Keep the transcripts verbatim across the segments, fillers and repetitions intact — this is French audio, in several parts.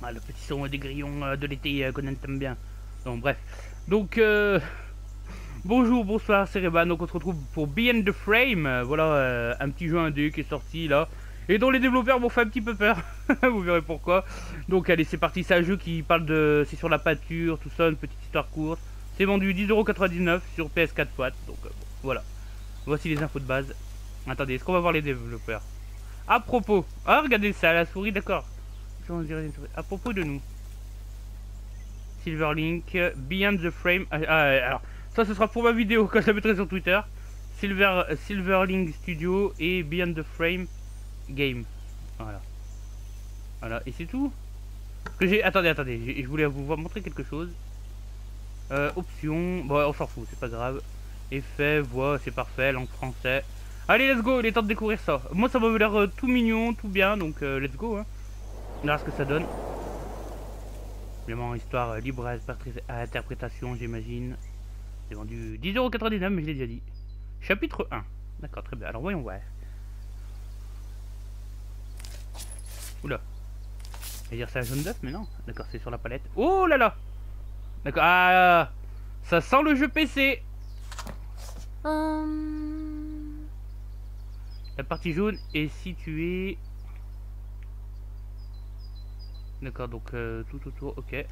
Ah, le petit son des grillons euh, de l'été euh, qu'on aime bien. Donc bref. Donc euh, bonjour, bonsoir, c'est Reban. Donc on se retrouve pour Beyond the Frame. Euh, voilà euh, un petit jeu indé qui est sorti là. Et dont les développeurs m'ont fait un petit peu peur. Vous verrez pourquoi. Donc allez, c'est parti. C'est un jeu qui parle de... C'est sur la pâture, tout ça, une petite histoire courte. C'est vendu dix euros quatre-vingt-dix-neuf sur P S quatre Watt. Donc euh, bon, voilà. Voici les infos de base. Attendez, est-ce qu'on va voir les développeurs? À propos. Ah, regardez ça, la souris, d'accord. À propos de nous. Silverlink, Beyond the Frame. Ah, ah, alors, ça ce sera pour ma vidéo quand je la mettrai sur Twitter. Silver, Silverlink Studio et Beyond the Frame Game. Voilà. Voilà, et c'est tout. Que j'ai. Attendez, attendez, je voulais vous montrer quelque chose. Euh, options. Bon, on s'en fout, c'est pas grave. Effet, voix, c'est parfait, langue français. Allez, let's go, il est temps de découvrir ça. Moi, ça m'a l'air euh, tout mignon, tout bien, donc euh, let's go. Hein. On verra ce que ça donne. Évidemment, histoire euh, libre à, à interprétation, j'imagine. C'est vendu dix euros quatre-vingt-dix-neuf, mais je l'ai déjà dit. Chapitre un. D'accord, très bien. Alors, voyons voir. Oula. Je vais dire c'est un jaune d'œuf, mais non. D'accord, c'est sur la palette. Oh là là. D'accord. Ah, ça sent le jeu P C. Um... La partie jaune est située... D'accord, donc euh, tout autour, ok.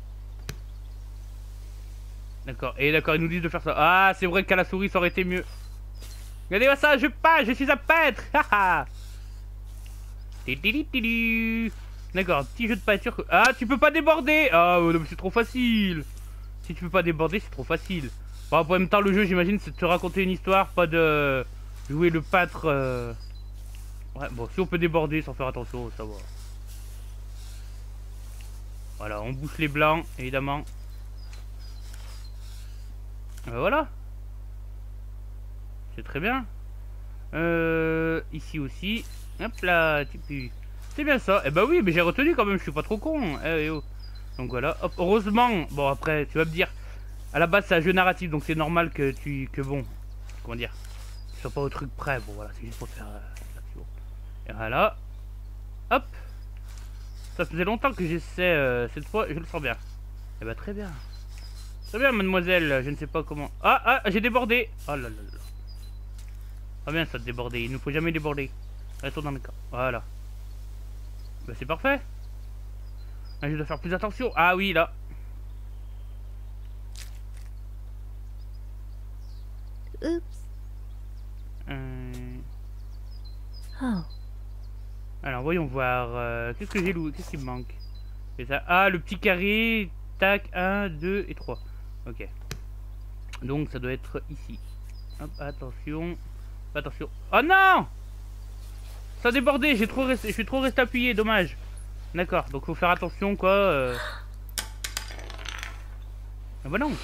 D'accord, et d'accord, ils nous disent de faire ça. Ah, c'est vrai qu'à la souris, ça aurait été mieux. Regardez-moi ça, je pas, je suis un peintre. Haha. D'accord, petit jeu de peinture. Ah, tu peux pas déborder. Ah, oh, c'est trop facile. Si tu peux pas déborder, c'est trop facile. Bon, en même temps, le jeu, j'imagine, c'est de te raconter une histoire, pas de jouer le peintre. Euh... Ouais, bon, si on peut déborder sans faire attention, ça va. Voilà, on bouche les blancs, évidemment. Euh, voilà. C'est très bien. Euh, ici aussi. Hop là, c'est bien ça. Eh bah oui, mais j'ai retenu quand même, je suis pas trop con. Eh, eh, oh. Donc voilà, hop, heureusement. Bon, après, tu vas me dire, à la base, c'est un jeu narratif, donc c'est normal que tu. Que bon. Comment dire, tu sois pas au truc près. Bon, voilà, c'est juste pour faire. Euh, et voilà. Hop. Ça faisait longtemps que j'essaie euh, cette fois, je le sens bien. Eh bah très bien. Très bien, mademoiselle, je ne sais pas comment. Ah, ah, j'ai débordé. Oh là là là. Ah bien ça de déborder, il ne faut jamais déborder. Restons dans le cas. Voilà. Bah c'est parfait. Ah, je dois faire plus attention. Ah oui, là. Oups. Euh... Oh. Alors voyons voir. Euh, Qu'est-ce que j'ai loué? Qu'est-ce qui me manque? C'est ça. Ah, le petit carré. Tac, un, deux et trois. Ok. Donc ça doit être ici. Hop, attention. Attention. Oh non! Ça a débordé, j'ai trop resté, je suis trop resté appuyé, dommage. D'accord, donc faut faire attention quoi. Euh... Ah bah non.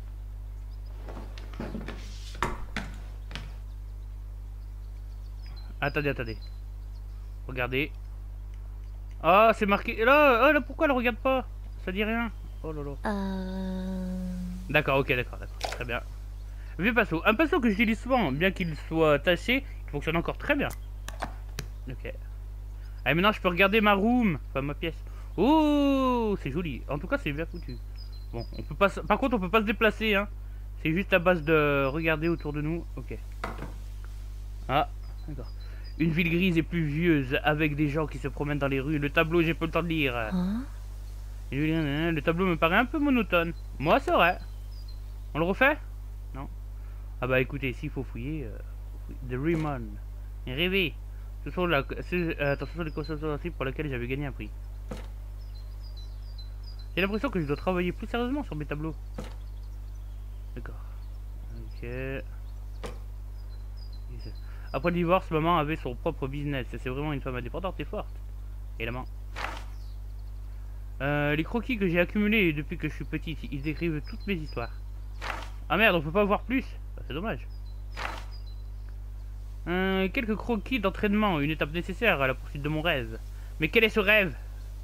Attendez, attendez. Regardez. Ah, oh, c'est marqué. Là, oh, là, pourquoi elle regarde pas? Ça dit rien. Oh là là. Euh... D'accord, ok, d'accord, d'accord. Très bien. Vieux pinceau. Un pinceau que j'utilise souvent, bien qu'il soit taché, il fonctionne encore très bien. Ok. Allez, maintenant je peux regarder ma room, enfin ma pièce. Oh, c'est joli. En tout cas, c'est bien foutu. Bon, on peut pas. Par contre, on peut pas se déplacer, hein. C'est juste à base de regarder autour de nous. Ok. Ah, d'accord. Une ville grise et pluvieuse avec des gens qui se promènent dans les rues. Le tableau, j'ai pas le temps de lire. Hein? Le tableau me paraît un peu monotone. Moi, c'est vrai. On le refait? Non. Ah bah écoutez, s'il faut fouiller, euh, The Rimon. Rêver. Ce sont la, euh, attention sur les concentrations pour lesquelles j'avais gagné un prix. J'ai l'impression que je dois travailler plus sérieusement sur mes tableaux. D'accord. Ok. Après le divorce, maman avait son propre business. C'est vraiment une femme indépendante et forte. Et la main. Euh, les croquis que j'ai accumulés depuis que je suis petite, ils décrivent toutes mes histoires. Ah merde, on peut pas voir plus. Bah, c'est dommage. Euh, quelques croquis d'entraînement, une étape nécessaire à la poursuite de mon rêve. Mais quel est ce rêve?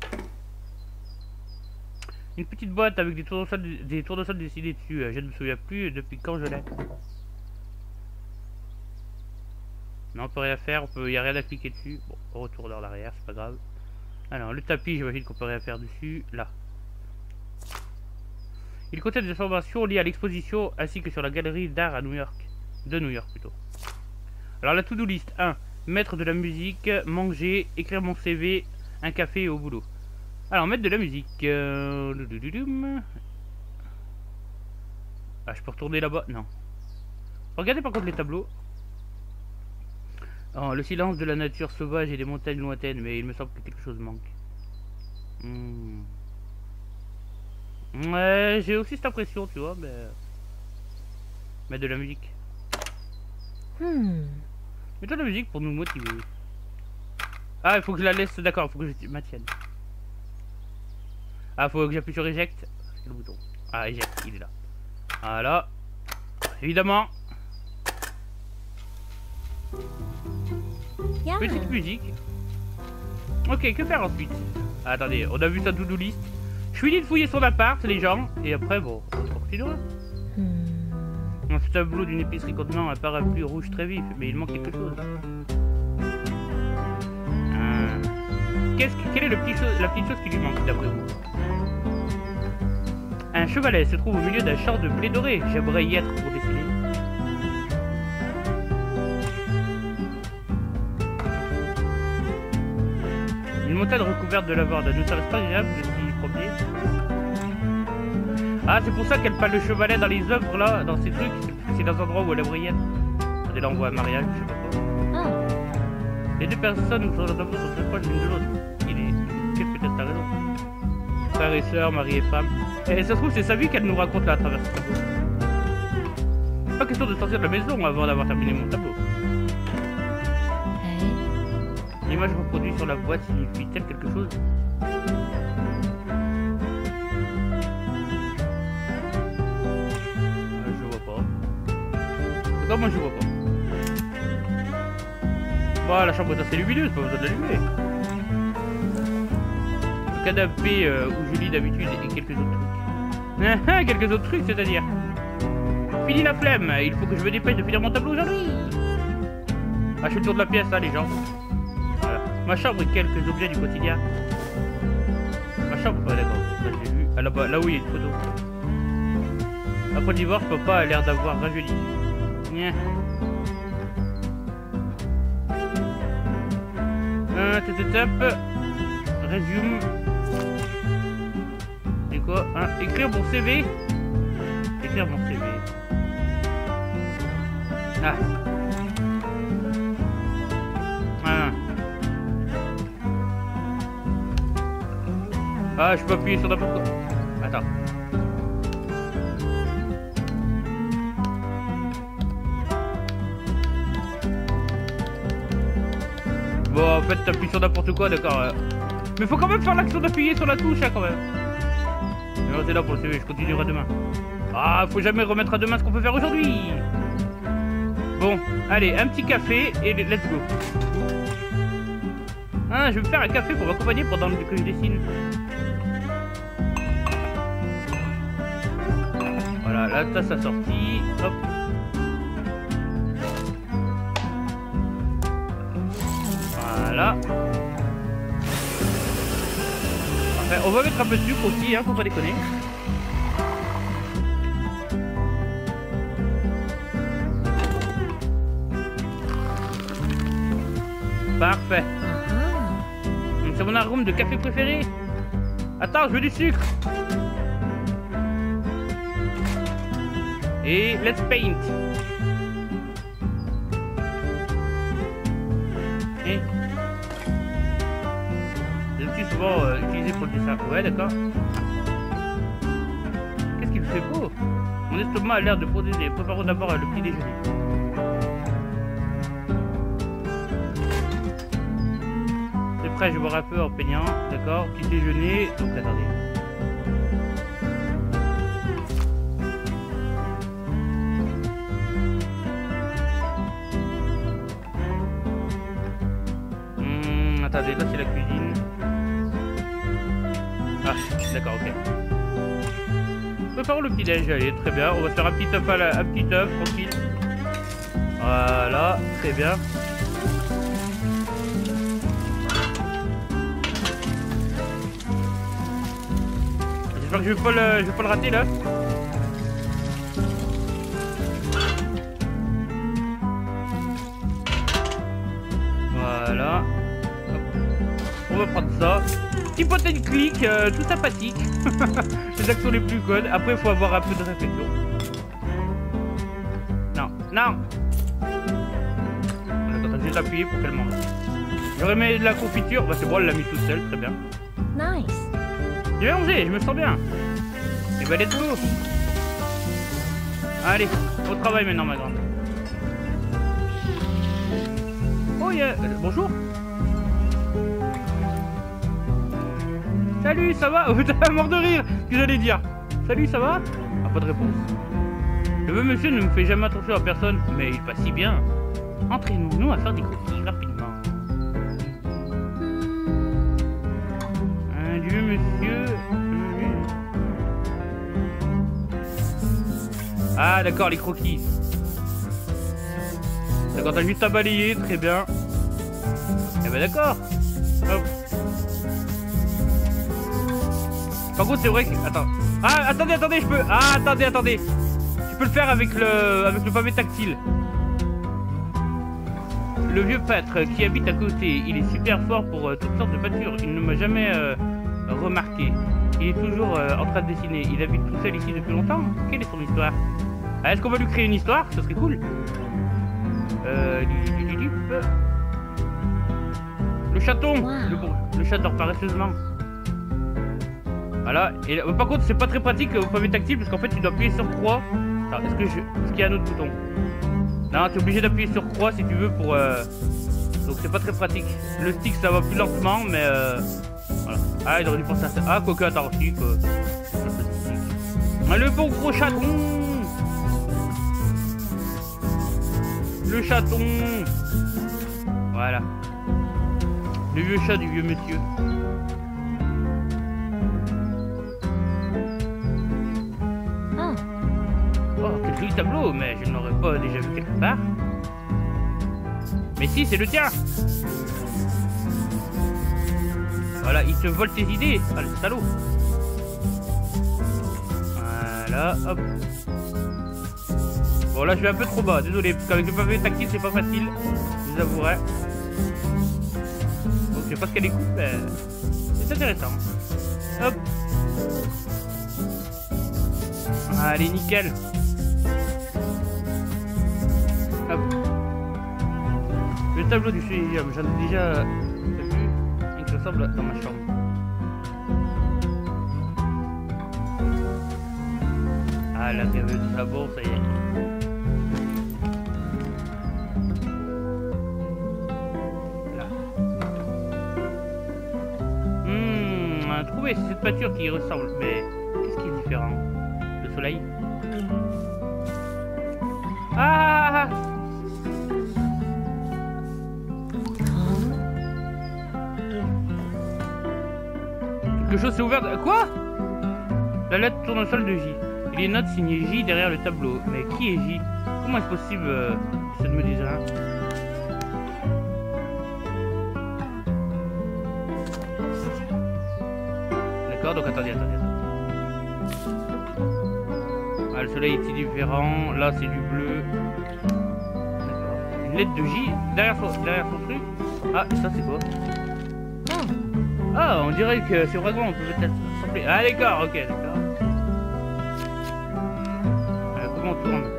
Une petite boîte avec des tournesols, des tournesols dessinés dessus. Je ne me souviens plus depuis quand je l'ai. Non, on peut rien faire, on peut, y a rien à cliquer dessus. Bon, retour dans l'arrière, c'est pas grave. Alors, le tapis, j'imagine qu'on peut rien faire dessus. Là. Il contient des informations liées à l'exposition ainsi que sur la galerie d'art à New York. De New York plutôt. Alors, la to-do list. un. Mettre de la musique, manger, écrire mon C V, un café et au boulot. Alors, mettre de la musique. Euh... Ah, je peux retourner là-bas? Non. Regardez par contre les tableaux. Oh, le silence de la nature sauvage et des montagnes lointaines, mais il me semble que quelque chose manque. Hmm. Ouais, j'ai aussi cette impression, tu vois, mais... Mettre de la musique. Hmm. Mets-toi de la musique pour nous motiver. Ah, il faut que je la laisse, d'accord, il faut que je maintienne. Ah, il faut que j'appuie sur eject. C'est le bouton. Ah, eject, il est là. Voilà. Évidemment. Yeah. Petite musique. Ok, que faire ensuite? Ah, attendez, on a vu sa to-do list. Je suis dit de fouiller son appart, les gens. Et après, bon, on continuera. Hmm. Dans ce tableau d'une épicerie contenant un parapluie rouge très vif, mais il manque quelque chose. Ah. Qu'est-ce que, quelle est le petit chose, la petite chose qui lui manque, d'après vous? Un chevalet se trouve au milieu d'un champ de blé doré. J'aimerais y être pour décider. Une montagne recouverte de lavande. Ne serait-ce pas agréable de s'y promener? Ah, c'est pour ça qu'elle parle le chevalet dans les œuvres là, dans ces trucs. C'est parce que c'est dans un endroit où elle aimerait y être. Regardez, là on voit un mariage, je sais pas quoi. Ah. Les deux personnes sur le tableau sont très proches l'une de l'autre. Il est. Qu'est-ce que t'as raison? Frère et sœur, mari et femme. Et ça se trouve, c'est sa vie qu'elle nous raconte là à travers ce tableau. Pas question de sortir de la maison avant d'avoir terminé mon tableau. Hey. L'image reproduite sur la boîte signifie-t-elle quelque chose? euh, Je vois pas. En tout cas, moi je vois pas. Bah, la chambre est assez lumineuse, pas besoin de l'allumer. Le canapé euh, où je lis d'habitude et quelques autres trucs. Ah, ah, quelques autres trucs, c'est-à-dire. Fini la flemme, il faut que je me dépêche de finir mon tableau aujourd'hui. Ah, je fais le tour de la pièce, là, les gens. Voilà. Ma chambre et quelques objets du quotidien. Ma chambre, ouais, d'accord. Ça, je l'ai vu. Ah, là-bas, là où il y a une photo. Après le divorce, papa a l'air d'avoir rajeuni. Nya. Un, tap, tap, tap. Résume. C'est quoi? Hein, écrire mon C V. Écrire mon C V. Ah. Ah. Ah, je peux appuyer sur n'importe quoi. Attends. Bon, en fait, t'appuies sur n'importe quoi, d'accord. Euh. Mais faut quand même faire l'action d'appuyer sur la touche, hein, quand même. Non, c'est là pour le C V, je continuerai demain. Ah, faut jamais remettre à demain ce qu'on peut faire aujourd'hui. Bon, allez, un petit café et let's go. Ah, je vais me faire un café pour m'accompagner pendant que je dessine. Voilà, la tasse assortie. Hop. Voilà. Parfait. On va mettre un peu de sucre aussi, hein, faut pas déconner. Parfait. Uh-huh. C'est mon arôme de café préféré. Attends, je veux du sucre. Et let's paint. Et les outils souvent euh, utilisés pour le dessin. Ouais, d'accord. Qu'est-ce qu'il fait beau? Mon estomac a l'air de protéger. Préparons d'abord le petit déjeuner. C'est prêt, je vais boire un peu en peignant. D'accord, petit déjeuner. Donc attendez. Hum, attendez, là c'est la cuisine. Ah, d'accord, ok. Préparons le petit déj, allez, très bien. On va faire un petit œuf, à la... un petit œuf, tranquille. Voilà, très bien. J'espère que je vais pas le, je vais pas le rater là. Voilà. Hop. On va prendre ça. Petit pot and click, euh, tout sympathique. Les actions les plus connes. Après, il faut avoir un peu de réflexion. Non, non. Attends, j'ai appuyé pour qu'elle mange. J'aurais mis de la confiture. Bah, c'est bon, elle l'a mis toute seule, très bien. Nice. Je vais manger, je me sens bien. Et bah, let's go. Allez, au travail maintenant, ma grande. Oh, yeah. Euh, bonjour. Salut, ça va? Oh, t'as mort de rire. Qu'est-ce que j'allais dire? Salut, ça va? Ah, pas de réponse. Le vieux monsieur ne me fait jamais attention à personne, mais il passe si bien. Entraînons-nous à faire des croquis rapidement. Un vieux monsieur. Ah, d'accord, les croquis. D'accord, t'as juste à balayer, très bien. Eh ben d'accord. Hop. Par contre, c'est vrai que... Attends. Ah, attendez, attendez, je peux... Ah, attendez, attendez. Tu peux le faire avec le, avec le pavé tactile. Le vieux pâtre qui habite à côté, il est super fort pour euh, toutes sortes de peintures. Il ne m'a jamais euh, remarqué. Il est toujours euh, en train de dessiner. Il habite tout seul ici depuis longtemps. Quelle est son histoire? Ah, est-ce qu'on va lui créer une histoire? Ça serait cool. Euh... Le chaton. Wow. Le, le chat dort paresseusement. Voilà. Et euh, par contre, c'est pas très pratique au pavé tactile parce qu'en fait, tu dois appuyer sur croix. Alors, est-ce que je... Est-ce qu'il y a un autre bouton? Non, tu es obligé d'appuyer sur croix si tu veux pour... Euh... Donc c'est pas très pratique. Le stick, ça va plus lentement, mais... Euh... Voilà. Ah, il aurait dû penser à ça. Ah, quoique, attends, aussi, quoi. Ah, le bon gros chaton. Le chaton. Voilà. Le vieux chat du vieux monsieur. Oh. Oh, quel joli tableau, mais je ne l'aurais pas déjà vu quelque part. Mais si, c'est le tien. Voilà, il te vole tes idées. Ah, le salaud. Voilà, hop. Bon, là, je vais un peu trop bas, désolé, parce qu'avec le pavé tactile, c'est pas facile. Je vous avouerai. Donc, je sais pas ce qu'elle écoute, mais c'est intéressant. Hop. Allez, nickel. Hop. Le tableau du Suégium, j'en ai déjà vu. Il me ressemble dans ma chambre. Ah, la rêveuse de sabot, ça y est. Là. Hum, trouver cette peinture qui y ressemble, mais qu'est-ce qui est différent? Le soleil? Ah! Quelque chose s'est ouvert. Quoi? La lettre tournesol de J. Il y a une note signée J derrière le tableau. Mais qui est J? Comment est-ce possible euh, que ça ne me dise rien? D'accord, donc attendez, attendez, attendez. Ah, le soleil est différent. Là, c'est du bleu. D'accord. Une lettre de J derrière son, derrière son truc. Ah, et ça, c'est quoi? Ah, on dirait que c'est vraiment, on peut peut-être s'appeler. Ah, d'accord, ok, d'accord. Euh, comment on tourne?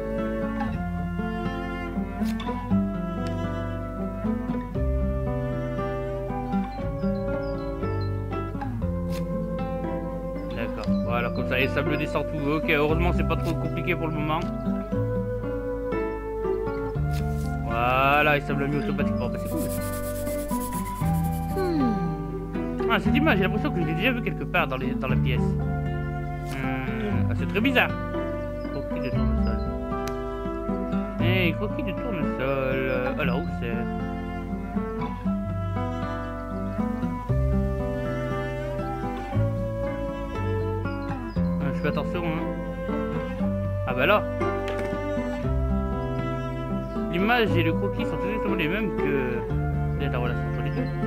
D'accord, voilà, comme ça, et ça me descend tout. Ok, heureusement, c'est pas trop compliqué pour le moment. Voilà, et ça me l'a mis automatiquement. Bah, c'est cool. Ah, cette image, j'ai l'impression que je l'ai déjà vu quelque part dans, les, dans la pièce. Hum, ah, c'est très bizarre. Croquis de tournesol. Eh, hey, croquis de tournesol. Alors, où c'est? ah, Je fais attention, hein. Ah bah là. L'image et le croquis sont exactement les mêmes que... Quelle est la relation entre les deux?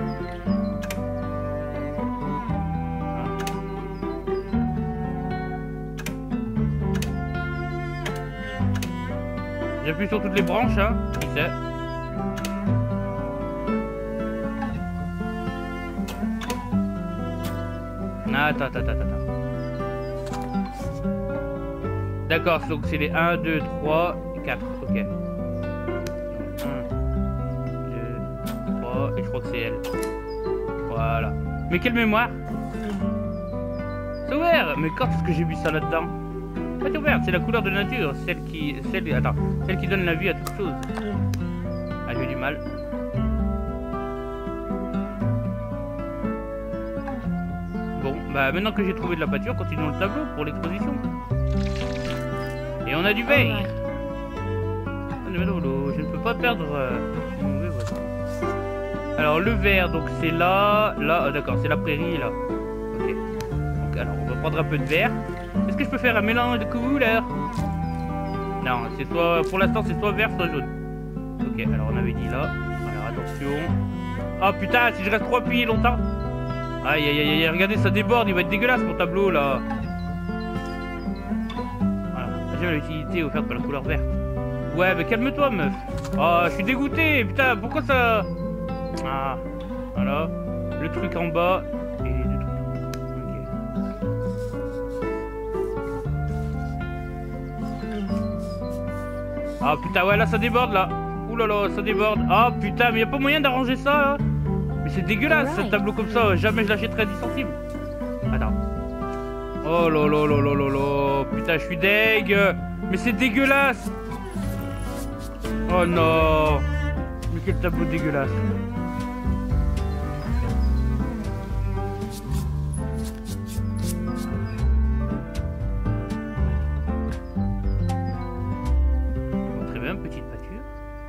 J'appuie sur toutes les branches, hein. Qui sait? Ah, attends, attends, attends, attends. D'accord, donc c'est les un, deux, trois, quatre, ok. un, deux, trois, et je crois que c'est elle. Voilà. Mais quelle mémoire! C'est ouvert! Mais quand est-ce que j'ai vu ça là-dedans? C'est ouvert, c'est la couleur de nature, celle qui. Celle, attends, celle qui donne la vie à toute chose. Ah, j'ai eu du mal. Bon, bah maintenant que j'ai trouvé de la peinture, continuons le tableau pour l'exposition. Et on a du verre. Je ne peux pas perdre euh, mon mauvais voisin. Alors le verre, donc c'est là, là, oh, d'accord, c'est la prairie là. Ok. Donc alors on va prendre un peu de verre. Est-ce que je peux faire un mélange de couleurs? Non, c'est soit, pour l'instant c'est soit vert, soit jaune. Ok, alors on avait dit là. Alors attention. Oh putain, si je reste trop appuyé longtemps. Aïe aïe aïe aïe, regardez, ça déborde, il va être dégueulasse mon tableau là. Voilà, j'aime l'utilité offerte par la couleur verte. Ouais, mais calme-toi meuf. Oh, je suis dégoûté, putain, pourquoi ça... Ah, voilà, le truc en bas et le truc. Ok. Ah putain, ouais, là ça déborde là. Ouh là là, ça déborde. Ah putain, mais y a pas moyen d'arranger ça là. Mais c'est dégueulasse, right. Ce tableau comme ça, jamais je l'achèterai à dix centimes. Attends. Oh là là là là là là. Putain, je suis deg. Mais c'est dégueulasse. Oh non. Mais quel tableau dégueulasse. Très bien, petite pâture.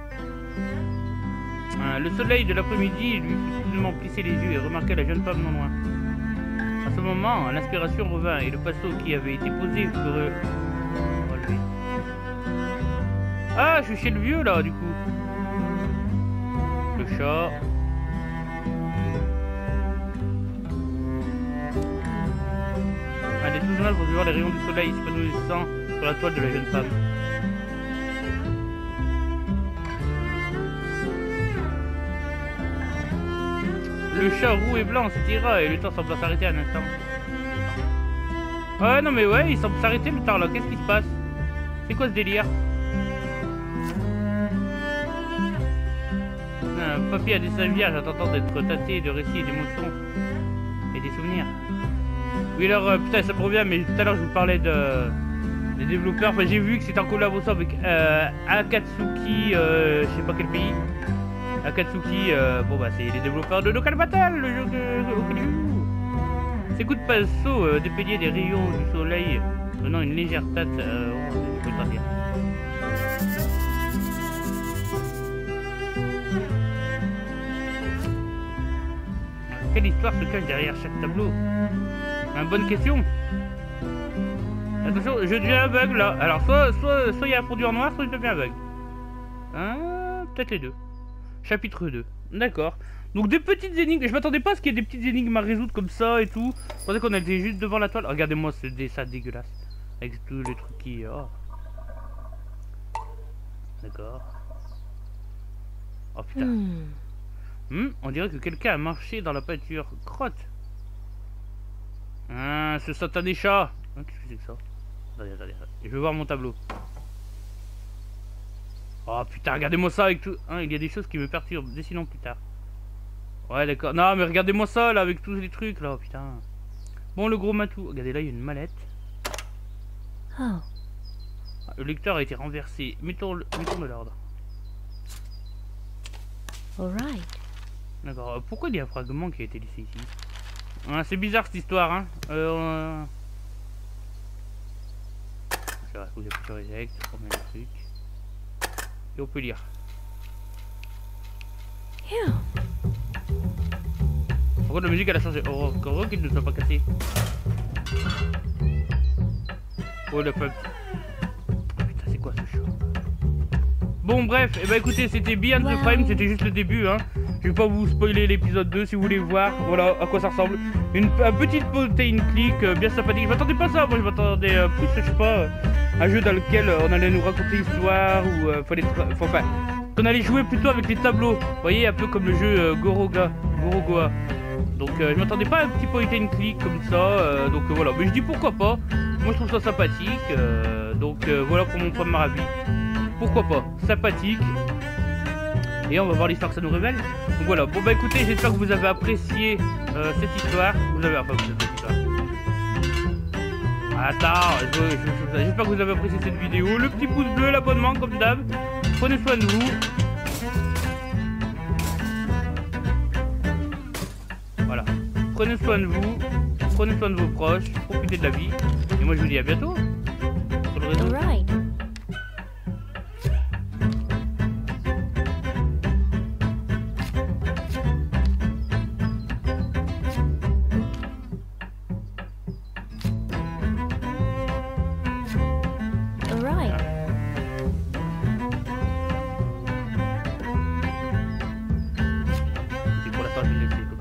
Ah, le soleil de l'après-midi lui fit soudainement plisser les yeux et remarqua la jeune femme non loin. À ce moment, l'inspiration revint et le pinceau qui avait été posé fut re... relevé. Ah, je suis chez le vieux là, du coup. Le chat. Un des douze mâles pour voir les rayons du soleil s'épanouissant sur la toile de la jeune femme. Le chat roux et blanc s'étira et le temps semble s'arrêter un instant. Ouais, non mais ouais, il semble s'arrêter le temps là. Qu'est-ce qui se passe? C'est quoi ce délire? Un papier à dessin vierge attendant d'être tâté de récits et d'émotions et des souvenirs. Oui alors, euh, putain ça provient, mais tout à l'heure je vous parlais de des développeurs. Enfin, j'ai vu que c'était en collaboration avec euh, Akatsuki, euh, je sais pas quel pays. Akatsuki, euh, bon bah c'est les développeurs de Dokkan Battle, le jeu de Okinu. Ces coups de pinceau euh, dépeignaient des rayons du soleil, donnant une légère teinte, euh, je peux pas dire. Quelle histoire se cache derrière chaque tableau? Une bonne question. Attention, je deviens aveugle là. Alors soit soit soit il y a un fondu en noir, soit je deviens aveugle. Hein, peut-être les deux. Chapitre deux. D'accord. Donc des petites énigmes. Je m'attendais pas à ce qu'il y ait des petites énigmes à résoudre comme ça et tout. Je pensais qu'on était juste devant la toile. Regardez-moi ce dessin dégueulasse. Avec tous les trucs qui... Oh. D'accord. Oh putain. Hmm. Hmm, on dirait que quelqu'un a marché dans la peinture. Crotte. Ah, ce satané chat. Ah, qu'est-ce que c'est que ça? Attendez, attendez, attendez. Je vais voir mon tableau. Oh putain, regardez-moi ça avec tout... Hein, il y a des choses qui me perturbent. Dessinons plus tard. Ouais, d'accord. Non, mais regardez-moi ça, là, avec tous les trucs, là. Oh, putain. Bon, le gros matou. Regardez, là, il y a une mallette. Oh. Ah, le lecteur a été renversé. Mettons le, mettons de l'ordre. Alright. D'accord. Pourquoi il y a un fragment qui a été laissé ici? Ah, c'est bizarre, cette histoire, hein. Euh... Je vais vous appuyer sur Eject, on met le truc. Et on peut lire. Yeah. Pourquoi la musique elle a changé? Oh, heureux qu'il ne soit pas cassé. Oh le peuple. Oh, putain, c'est quoi ce chat? Bon, bref, et eh ben écoutez, c'était Beyond the Frame, c'était juste le début, hein. Je vais pas vous spoiler l'épisode deux si vous voulez voir. Voilà à quoi ça ressemble. Une, un petite pause, une click, euh, bien sympathique. Je m'attendais pas à ça, moi je m'attendais euh, plus, je sais pas. Euh, un jeu dans lequel euh, on allait nous raconter l'histoire ou euh, fallait tra- enfin, enfin, qu'on allait jouer plutôt avec les tableaux. Vous voyez, un peu comme le jeu euh, Goroga, Gorogoa. Donc euh, je m'attendais pas à un petit point and click comme ça. euh, donc euh, voilà, mais je dis pourquoi pas. Moi je trouve ça sympathique. euh, donc euh, voilà pour mon premier avis. Pourquoi pas, sympathique. Et on va voir l'histoire que ça nous révèle. Donc voilà, bon bah écoutez, j'espère que vous avez apprécié euh, cette histoire. Vous avez enfin cette histoire. Attends, je- je- je- j'espère que vous avez apprécié cette vidéo. Le petit pouce bleu, l'abonnement comme d'hab. Prenez soin de vous. Voilà. Prenez soin de vous. Prenez soin de vos proches. Profitez de la vie. Et moi je vous dis à bientôt. Sur le réseau. Alright. Alright. Et pour l'instant je vais le laisser.